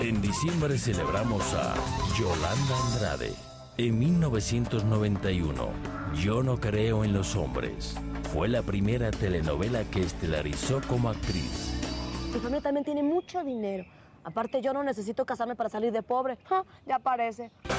En diciembre celebramos a Yolanda Andrade. En 1991, Yo no creo en los hombres. Fue la primera telenovela que estelarizó como actriz. Mi familia también tiene mucho dinero. Aparte, yo no necesito casarme para salir de pobre. ¡Ja! Ya parece.